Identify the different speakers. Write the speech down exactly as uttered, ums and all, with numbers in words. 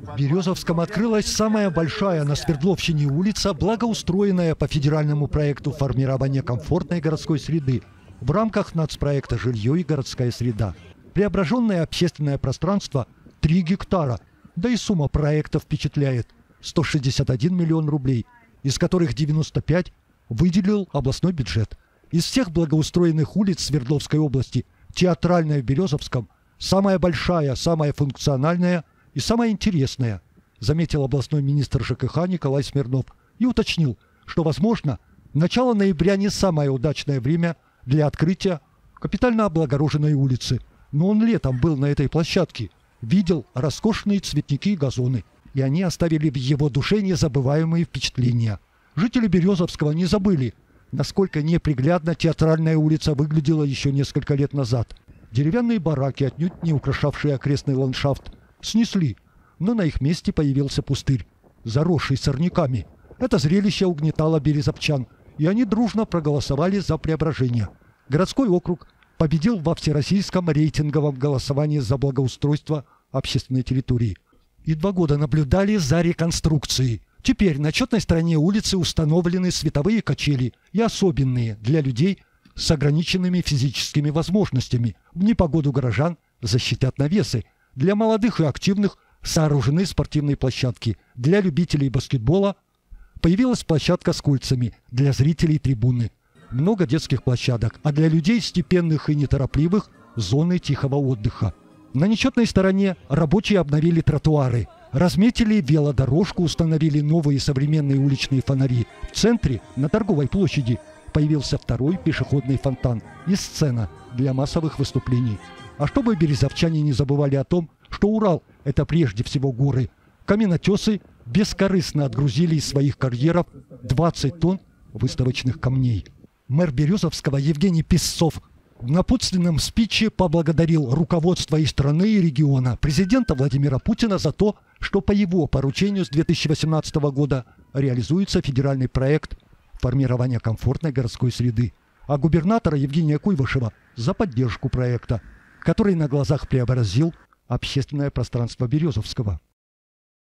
Speaker 1: В Березовском открылась самая большая на Свердловщине улица, благоустроенная по федеральному проекту формирования комфортной городской среды в рамках нацпроекта «Жилье и городская среда». Преображенное общественное пространство – три гектара, да и сумма проекта впечатляет – сто шестьдесят один миллион рублей, из которых девяносто пять выделил областной бюджет. Из всех благоустроенных улиц Свердловской области Театральная в Березовском самая большая, самая функциональная и самая интересная, заметил областной министр ЖКХ Николай Смирнов и уточнил, что, возможно, начало ноября не самое удачное время для открытия капитально облагороженной улицы. Но он летом был на этой площадке, видел роскошные цветники и газоны, и они оставили в его душе незабываемые впечатления. Жители Березовского не забыли, насколько неприглядно Театральная улица выглядела еще несколько лет назад. Деревянные бараки, отнюдь не украшавшие окрестный ландшафт, снесли, но на их месте появился пустырь, заросший сорняками. Это зрелище угнетало березовчан, и они дружно проголосовали за преображение. Городской округ победил во всероссийском рейтинговом голосовании за благоустройство общественной территории. И два года наблюдали за реконструкцией. Теперь на четной стороне улицы установлены световые качели и особенные для людей с ограниченными физическими возможностями. В непогоду горожан защитят навесы. Для молодых и активных сооружены спортивные площадки. Для любителей баскетбола появилась площадка с кольцами, для зрителей трибуны. Много детских площадок, а для людей степенных и неторопливых – зоны тихого отдыха. На нечетной стороне рабочие обновили тротуары, разметили велодорожку, установили новые современные уличные фонари. В центре, на Торговой площади, появился второй пешеходный фонтан и сцена для массовых выступлений. А чтобы березовчане не забывали о том, что Урал – это прежде всего горы, каменотесы бескорыстно отгрузили из своих карьеров двадцать тонн выставочных камней. Мэр Березовского Евгений Песцов в напутственном спиче поблагодарил руководство и страны, и региона, президента Владимира Путина за то, что по его поручению с две тысячи восемнадцатого года реализуется федеральный проект формирования комфортной городской среды, а губернатора Евгения Куйвашева за поддержку проекта, который на глазах преобразил общественное пространство Березовского.